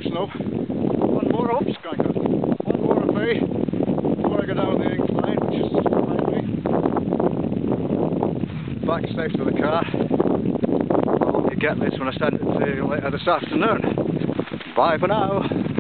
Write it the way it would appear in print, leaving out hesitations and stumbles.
snow. One more, oops, going good. One more of me before I go down the incline, which is behind me. Back safe to the car. I hope you get this when I send it to you later this afternoon. Bye for now.